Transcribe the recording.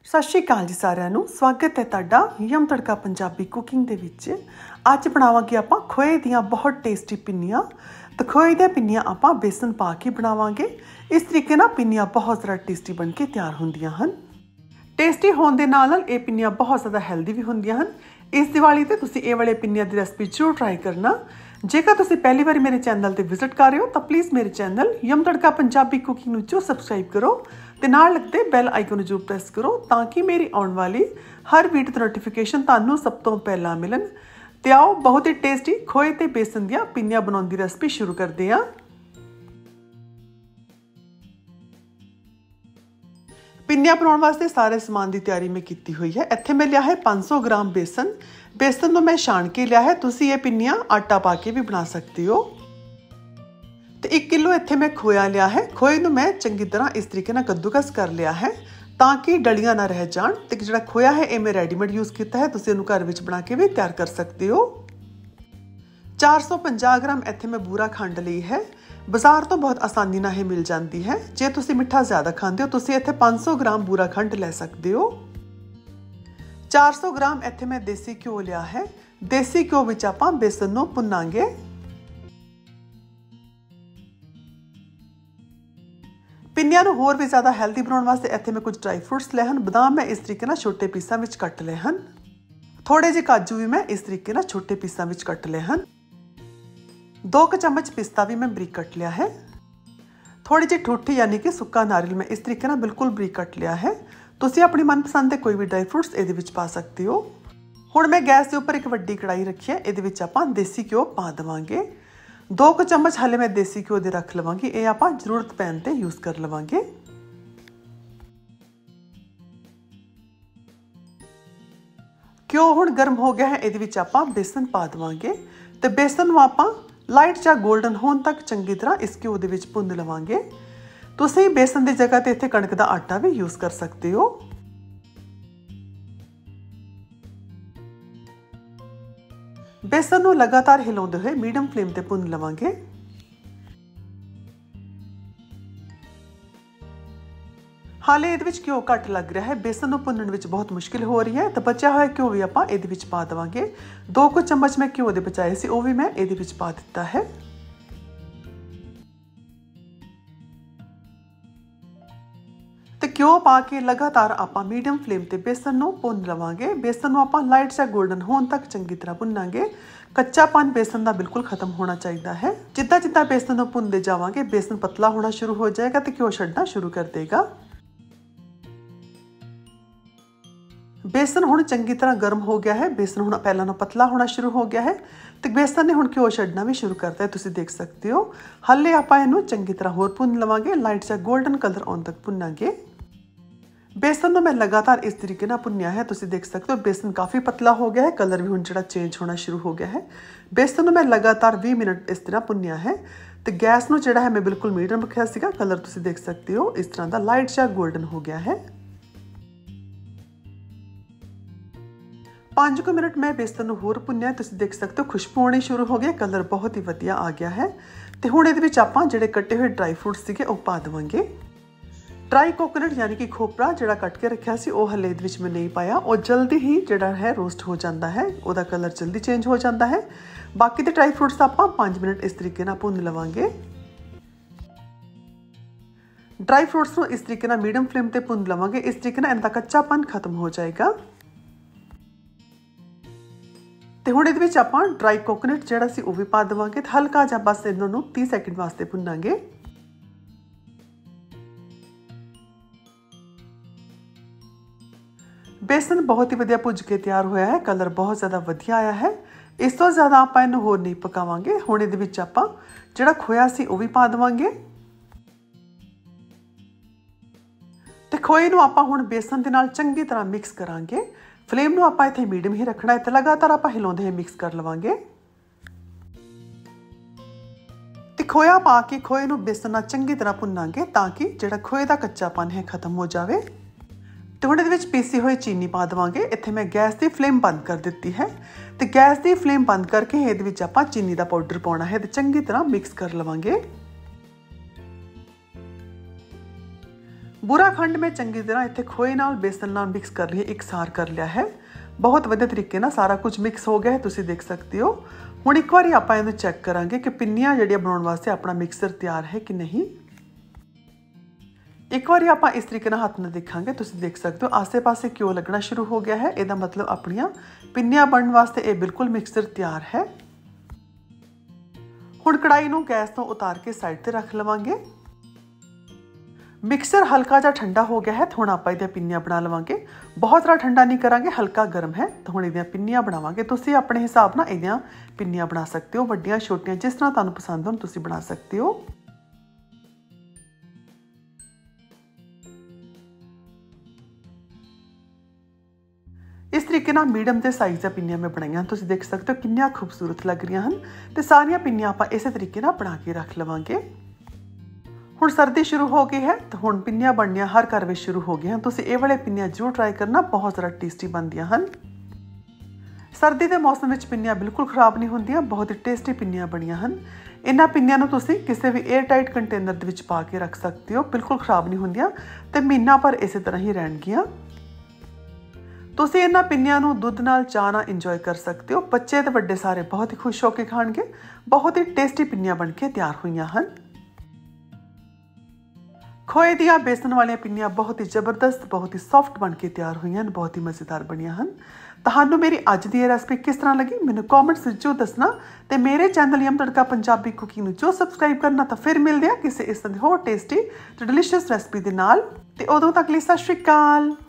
सत श्री अकाल जी सारिਆਂ ਨੂੰ स्वागत है ਤੁਹਾਡਾ यम तड़का पंजाबी कुकिंग ਦੇ ਵਿੱਚ। ਅੱਜ ਬਣਾਵਾਂਗੇ ਆਪਾਂ ਖੋਏ ਦੀਆਂ ਬਹੁਤ ਟੇਸਟੀ ਪਿੰਨੀਆਂ। ਤੇ ਖੋਏ ਦੀਆਂ ਪਿੰਨੀਆਂ ਆਪਾਂ ਬੇਸਨ ਪਾ ਕੇ ਬਣਾਵਾਂਗੇ। ਇਸ ਤਰੀਕੇ ਨਾਲ ਪਿੰਨੀਆਂ ਬਹੁਤ ਜ਼ਿਆਦਾ ਟੇਸਟੀ ਬਣ ਕੇ ਤਿਆਰ ਹੁੰਦੀਆਂ ਹਨ। ਟੇਸਟੀ ਹੋਣ ਦੇ ਨਾਲ ਇਹ ਪਿੰਨੀਆਂ ਬਹੁਤ ਜ਼ਿਆਦਾ ਹੈਲਦੀ ਵੀ ਹੁੰਦੀਆਂ ਹਨ। ਇਸ ਦੀਵਾਲੀ ਤੇ ਤੁਸੀਂ ਇਹ ਵਾਲੇ ਪਿੰਨੀਆਂ ਦੀ ਰੈਸਪੀ ਜ਼ਰੂਰ ਟਰਾਈ ਕਰਨਾ। जेकर तुसीं पहली बार मेरे चैनल ते विजिट कर रहे हो तो प्लीज़ मेरे channel yum tadka Punjabi cooking नूं जरूर सबसक्राइब करो ते नाल लगदे बैल आइकन जरूर प्रेस करो ताकि मेरी आने वाली हर वीडियो दी नोटिफिकेशन तुहानूं सब तो पहला मिलन। ते आओ बहुत ही टेस्टी खोए ते बेसन दियां पिन्नियां बनाउण दी रेसिपी शुरू करदे हां। पिन्नियां बनाउण वास्ते सारे समान की तैयारी मैं की हुई है। इत्थे मैं लिया है 500 ग्राम बेसन। बेसन तो मैं छान के लिया है। तुसी ये पिन्नियां आटा पा के भी बना सकते हो। तो 1 किलो इत्थे मैं खोया लिया है। खोए नूं मैं चंगी तरह इस तरीके नाल कद्दूकस कर लिया है ताकि डलियां ना रह जाण। ते जिहड़ा खोया है ये मैं रेडीमेड यूज़ किया है। तुसी इहनूं घर विच बना के भी तैयार कर सकते हो। 450 ग्राम इत्थे मैं बूरा खंड ली है। बाजार तो बहुत आसानी नाल ही मिल जाती है। जे तुसी मिठा ज़्यादा खाते हो तुसी इत्थे 500 ग्राम बूरा खंड ले सकते हो। 400 ग्राम इत्थे मैं देसी घ्यो लिया है। देसी घ्यो विच आपां बेसन नूं भुनांगे। पिन्नियां नूं होर भी ज़्यादा हैल्दी बनाउण वास्ते इत्थे मैं कुछ ड्राई फ्रूट्स ले हन। बादाम मैं इस तरीके नाल छोटे पीसां विच कट ले हन। थोड़े जे काजू भी मैं इस तरीके नाल छोटे पीसां विच कट ले हन। 2 चम्मच पिस्ता भी मैं बरीक कट लिया है। थोड़ी जी ठूठी यानी कि सुक्का नारियल मैं इस तरीके नाल बिल्कुल बरीक कट लिया है। तुसी अपनी मनपसंद के कोई भी ड्राई फ्रूट्स इहदे विच पा सकते हो। हुण मैं गैस के उपर एक वड्डी कढ़ाई रखी है। इहदे विच आपां देसी घ्यो पा देवांगे। 2 चम्मच हाले मैं देसी घ्यो दे रख लवांगी। ये आपां जरूरत पैन ते यूज़ कर लवांगे। घ्यो हुण गर्म हो गया है। इहदे विच आपां बेसन पा देवांगे ते बेसन नूं आपां लाइट जा गोल्डन होने तक चंगी तरह इस घ्यो दे विच भुन लवांगे। तुसीं बेसन की जगह ते इत्थे कणक दा आटा भी यूज़ कर सकते हो। बेसन नूं लगातार हिलाउंदे हुए मीडियम फ्लेम ते भुन लवांगे। हाले इहदे विच घ्यो घट लग रहा है। बेसन नूं भुनण विच बहुत मुश्किल हो रही है। तो बचा हुआ घ्यो भी आपां इहदे विच पा देवांगे। 2 चम्मच मैं घ्यो दे बचाए सी वो भी मैं इहदे विच पा दिता है। तो घ्यो पा के लगातार आपां मीडियम फ्लेम ते बेसन नूं भुन लवांगे। बेसन नूं आपां लाइट सा गोल्डन होने तक चंगी तरह भुनांगे। कच्चापन बेसन का बिल्कुल खत्म होना चाहिए है। जिद्दां जिद्दां बेसन नूं भुनदे जावांगे बेसन पतला होना शुरू हो जाएगा तो घ्यो छड्डना शुरू कर देगा। बेसन हुण चंगी तरह गर्म हो गया है। बेसन हुण पहला नालों पतला होना शुरू हो गया है तो बेसन ने हुण घ्यो छड्डना भी शुरू करता है। तुसीं देख सकते हो। हाले आपां इहनूं चंगी तरह होर भुन लवांगे। लाइट सा गोल्डन कलर आउण तक भुनांगे। बेसन नूं मैं लगातार इस तरीके नाल भुनिया है। तुसीं देख सकते हो बेसन काफ़ी पतला हो गया है। कलर भी हुण जिहड़ा चेंज होना शुरू हो गया है। बेसन नूं मैं लगातार 20 मिनट इस तरह भुनिया है। तो गैस नूं जिहड़ा है मैं बिल्कुल मीडियम रखिया सीगा। कलर तुसीं देख सकते हो इस तरह का लाइट सा गोल्डन हो गया है। 5 मिनट मैं बेसन नूं होर भुनिया। तुसीं देख सकते हो खुशबू आनी शुरू हो गई। कलर बहुत ही वधिया आ गया है। तो हुण इहदे विच आपां जिहड़े कट्टे हुए ड्राई फ्रूट्स सीगे वो पा देवांगे। ड्राई कोकोनट यानी कि खोपरा जिहड़ा कट के रखिया सी वो हले इहदे विच मैं नहीं पाया। वो जल्दी ही जिहड़ा है रोस्ट हो जाता है। उसका कलर जल्दी चेंज हो जाता है। बाकी दे ड्राई फ्रूट्स आपां 5 मिनट इस तरीके नाल भुन लवांगे। ड्राई फ्रूट्स नूं इस तरीके नाल मीडियम फ्लेम ते भुन लवांगे। इस तरीके नाल इनका कच्चापन खत्म हो जाएगा। तो हुण इहदे विच आपां ड्राई कोकोनट जिहड़ा सी वो भी पा देवांगे। तो हल्का जिहा बस इन्हां नूं 30 सैकेंड वास्ते भुनांगे। बेसन बहुत ही वधिया भुज के तैयार होया है। कलर बहुत ज़्यादा वधिया आया है। इस तो ज़्यादा आपां इहनूं होर नहीं पकावांगे। हुण इहदे विच आपां जिहड़ा खोया सी वो भी पा देवांगे। ते खोए नूं आपां हुण बेसन दे नाल चंगी तरह मिक्स करांगे। फ्लेम नूं आपां इत्थे मीडियम ही रखना है। तो लगातार आपां हिलाउंदे होए मिक्स कर लवांगे। ते खोया पा के खोए नूं बेसन नाल चंगी तरह भुनांगे ताकि जिहड़ा खोए दा कच्चापन है खत्म हो जाए। तो हुण इहदे विच पीसी हुई चीनी पा देवांगे। इत्थे मैं गैस की फ्लेम बंद कर दी है। तो गैस की फ्लेम बंद करके इहदे विच आपां चीनी दा पाउडर पाउणा है। तो चंगी तरह मिक्स कर लवांगे। ਬੂਰਾ ਖੰਡ ਮੈਂ ਚੰਗੀ ਤਰ੍ਹਾਂ ਇੱਥੇ ਖੋਏ ਨਾਲ ਬੇਸਨ ਨਾਲ ਮਿਕਸ ਕਰ ਲਿਆ, ਇਕਸਾਰ ਕਰ ਲਿਆ ਹੈ। ਬਹੁਤ ਵਧੀਆ ਤਰੀਕੇ ਨਾਲ ਸਾਰਾ ਕੁਝ ਮਿਕਸ ਹੋ ਗਿਆ ਹੈ, ਤੁਸੀਂ ਦੇਖ ਸਕਦੇ ਹੋ। ਹੁਣ ਇੱਕ ਵਾਰੀ ਆਪਾਂ ਇਹਨੂੰ ਚੈੱਕ ਕਰਾਂਗੇ ਕਿ ਪਿੰਨੀਆਂ ਜਿਹੜੀਆਂ ਬਣਾਉਣ ਵਾਸਤੇ ਆਪਣਾ ਮਿਕਸਰ ਤਿਆਰ ਹੈ ਕਿ ਨਹੀਂ। ਇੱਕ ਵਾਰੀ ਆਪਾਂ ਇਸ ਤਰੀਕੇ ਨਾਲ ਹੱਥ ਨਾਲ ਦੇਖਾਂਗੇ, ਤੁਸੀਂ ਦੇਖ ਸਕਦੇ ਹੋ ਆਸੇ-ਪਾਸੇ ਘਿਓ ਲੱਗਣਾ ਸ਼ੁਰੂ ਹੋ ਗਿਆ ਹੈ। ਇਹਦਾ ਮਤਲਬ ਆਪਣੀਆਂ ਪਿੰਨੀਆਂ ਬਣਨ ਵਾਸਤੇ ਇਹ ਬਿਲਕੁਲ ਮਿਕਸਰ ਤਿਆਰ ਹੈ। ਹੁਣ ਕੜਾਈ ਨੂੰ ਗੈਸ ਤੋਂ ਉਤਾਰ ਕੇ ਸਾਈਡ ਤੇ ਰੱਖ ਲਵਾਂਗੇ। ਮਿਕਸਰ ਹਲਕਾ ਜਿਹਾ ਠੰਡਾ ਹੋ ਗਿਆ ਹੈ। ਹੁਣ ਆਪਾਂ ਇਹਦੀਆਂ ਪਿੰਨੀਆਂ ਬਣਾ ਲਵਾਂਗੇ। ਬਹੁਤ ਜ਼ਿਆਦਾ ਠੰਡਾ ਨਹੀਂ ਕਰਾਂਗੇ, ਹਲਕਾ ਗਰਮ ਹੈ। ਤਾਂ ਹੁਣ ਇਹਦੀਆਂ ਪਿੰਨੀਆਂ ਬਣਾਵਾਂਗੇ। ਤੁਸੀਂ ਆਪਣੇ ਹਿਸਾਬ ਨਾਲ ਇਹਦੀਆਂ ਪਿੰਨੀਆਂ ਬਣਾ ਸਕਦੇ ਹੋ, ਵੱਡੀਆਂ ਛੋਟੀਆਂ ਜਿਸ ਤਰ੍ਹਾਂ ਤੁਹਾਨੂੰ ਪਸੰਦ ਹੋਣ ਤੁਸੀਂ ਬਣਾ ਸਕਦੇ ਹੋ। ਇਸ ਤਰੀਕੇ ਨਾਲ ਮੀਡੀਅਮ ਦੇ ਸਾਈਜ਼ ਦੀਆਂ ਪਿੰਨੀਆਂ ਮੈਂ ਬਣਾਈਆਂ, ਤੁਸੀਂ ਦੇਖ ਸਕਦੇ ਹੋ ਕਿੰਨੀਆਂ ਖੂਬਸੂਰਤ ਲੱਗ ਰਹੀਆਂ ਹਨ। ਤੇ ਸਾਰੀਆਂ ਪਿੰਨੀਆਂ ਆਪਾਂ ਇਸੇ ਤਰੀਕੇ ਨਾਲ ਬਣਾ ਕੇ ਰੱਖ ਲਵਾਂਗੇ। ਹੁਣ ਸਰਦੀ ਸ਼ੁਰੂ ਹੋ ਗਈ ਹੈ ਤਾਂ ਹੁਣ ਪਿੰਨੀਆਂ ਬਣਨੀਆਂ ਹਰ ਘਰ ਵਿੱਚ ਸ਼ੁਰੂ ਹੋ ਗਈਆਂ। ਤੁਸੀਂ ਇਹ ਵਾਲੇ ਪਿੰਨੀਆਂ ਜ਼ਰੂਰ ਟਰਾਈ ਕਰਨਾ, ਬਹੁਤ ਜ਼ਿਆਦਾ ਟੇਸਟੀ ਬਣਦੀਆਂ ਹਨ। ਸਰਦੀ ਦੇ ਮੌਸਮ ਵਿੱਚ ਪਿੰਨੀਆਂ ਬਿਲਕੁਲ ਖਰਾਬ ਨਹੀਂ ਹੁੰਦੀਆਂ, ਬਹੁਤ ਹੀ ਟੇਸਟੀ ਪਿੰਨੀਆਂ ਬਣੀਆਂ ਹਨ। ਇਹਨਾਂ ਪਿੰਨੀਆਂ ਨੂੰ ਤੁਸੀਂ ਕਿਸੇ ਵੀ 에ਅਰ ਟਾਈਟ ਕੰਟੇਨਰ ਦੇ ਵਿੱਚ ਪਾ ਕੇ ਰੱਖ ਸਕਦੇ ਹੋ, ਬਿਲਕੁਲ ਖਰਾਬ ਨਹੀਂ ਹੁੰਦੀਆਂ ਤੇ ਮਹੀਨਾ ਭਰ ਇਸੇ ਤਰ੍ਹਾਂ ਹੀ ਰਹਿਣਗੀਆਂ। ਤੁਸੀਂ ਇਹਨਾਂ ਪਿੰਨੀਆਂ ਨੂੰ ਦੁੱਧ ਨਾਲ, ਚਾਹ ਨਾਲ ਇੰਜੋਏ ਕਰ ਸਕਦੇ ਹੋ। ਬੱਚੇ ਤੇ ਵੱਡੇ ਸਾਰੇ ਬਹੁਤ ਹੀ ਖੁਸ਼ ਹੋ ਕੇ ਖਾਣਗੇ। ਬਹੁਤ ਹੀ ਟੇਸਟੀ ਪਿੰਨੀਆਂ ਬਣ ਕੇ ਤਿਆਰ ਹੋਈਆਂ ਹਨ। ਖੋਏ ਦੀਆਂ ਬੇਸਨ ਵਾਲੀਆਂ ਪਿੰਨੀਆਂ ਬਹੁਤ ਹੀ ਜ਼ਬਰਦਸਤ, ਬਹੁਤ ਹੀ ਸੌਫਟ ਬਣ ਕੇ ਤਿਆਰ ਹੋਈਆਂ ਹਨ, ਬਹੁਤ ਹੀ ਮਜ਼ੇਦਾਰ ਬਣੀਆਂ ਹਨ। ਤੁਹਾਨੂੰ ਮੇਰੀ ਅੱਜ ਦੀ ਇਹ ਰੈਸਪੀ ਕਿਸ ਤਰ੍ਹਾਂ ਲੱਗੀ ਮੈਨੂੰ ਕਮੈਂਟਸ ਵਿੱਚ ਜ਼ਰੂਰ ਦੱਸਣਾ। ਤੇ ਮੇਰੇ ਚੈਨਲ ਯਮ ਤੜਕਾ ਪੰਜਾਬੀ ਕੁਕਿੰਗ ਨੂੰ ਜੋ ਸਬਸਕ੍ਰਾਈਬ ਕਰਨਾ। ਤਾਂ ਫਿਰ ਮਿਲਦੇ ਆ ਕਿਸੇ ਇਸ ਤਰ੍ਹਾਂ ਦੀ ਹੋਰ ਟੇਸਟੀ ਤੇ ਡਿਲੀਸ਼ੀਅਸ ਰੈਸਪੀ ਦੇ ਨਾਲ। ਤੇ ਉਦੋਂ ਤੱਕ ਲਈ ਸਤਿ ਸ਼੍ਰੀ ਅਕਾਲ।